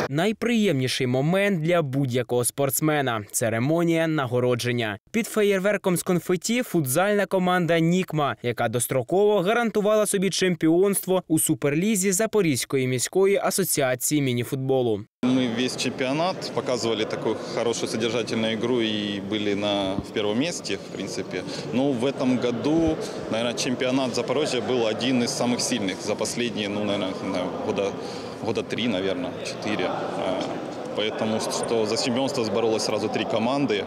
найприємніший момент для будь-якого спортсмена – церемонія нагородження. Під феєрверком з конфеті футзальна команда «Нікма», яка достроково гарантувала собі чемпіонство у Суперлізі Запорізької міської асоціації мініфутболу. Мы весь чемпионат показывали такую хорошую содержательную игру и были в первом месте, в принципе. Но в этом году, наверное, чемпионат Запорожья был один из самых сильных за последние, наверное, года 3, наверное, 4. Поэтому что за чемпионство боролось сразу 3 команды,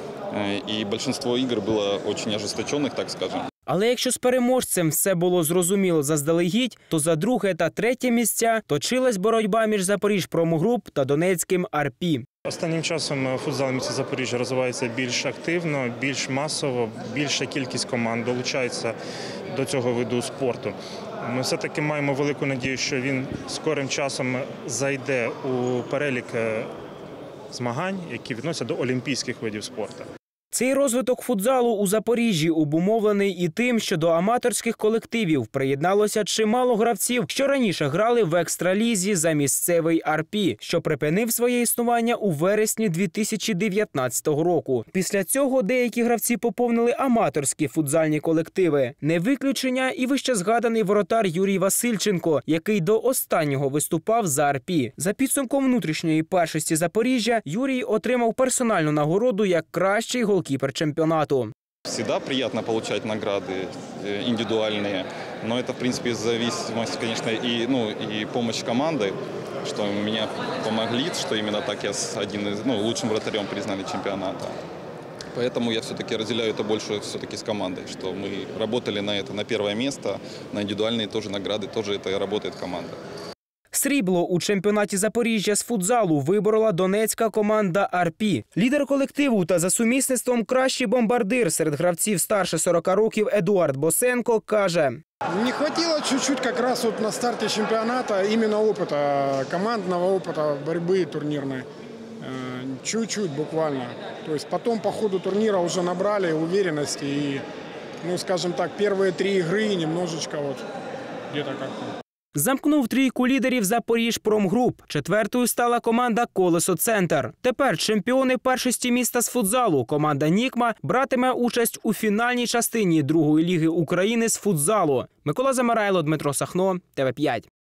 и большинство игр было очень ожесточенных, так скажем. Але якщо з переможцем все було зрозуміло заздалегідь, то за друге та третє місця точилась боротьба між Запоріжпромгруп та Донецьким «Арпі». Останнім часом футзал в місті Запоріжжя розвивається більш активно, більш масово, більша кількість команд долучається до цього виду спорту. Ми все-таки маємо велику надію, що він скорим часом зайде у перелік змагань, які відносяться до олімпійських видів спорту. Цей розвиток футзалу у Запоріжжі обумовлений і тим, що до аматорських колективів приєдналося чимало гравців, що раніше грали в екстралізі за місцевий «Арпі», що припинив своє існування у вересні 2019 року. Після цього деякі гравці поповнили аматорські футзальні колективи. Не виключення і вищезгаданий воротар Юрій Васильченко, який до останнього виступав за «Арпі». За підсумком внутрішньої першості Запоріжжя Юрій отримав персональну нагороду як кращий голкіпер чемпіонату. Всегда приятно получать награды индивидуальные, но это, в принципе, зависимость, конечно, и помощь команды, что меня помогли, что именно так я лучшим вратарем признали чемпионата. Поэтому я все-таки разделяю это больше все-таки с командой, что мы работали на это, на первое место, на индивидуальные тоже награды, тоже это работает команда. Срібло у чемпіонаті Запоріжжя з футзалу виборола донецька команда «Арпі». Лідер колективу та за сумісництвом кращий бомбардир серед гравців старше 40 років Едуард Босенко каже: не хватило чуть-чуть как раз вот на старте чемпионата именно опыта, командного опыта борьбы турнирной. Чуть-чуть буквально. То есть потом по ходу турнира уже набрали уверенности и, скажем так, первые 3 игры немножечко вот где-то как-то. Замкнув трійку лідерів Запоріжпромгруп. Четвертою стала команда «Колесо Центр». Тепер чемпіони першості міста з футзалу команда «Нікма» братиме участь у фінальній частині Другої ліги України з футзалу. Микола Замарайло, Дмитро Сахно, ТВ5.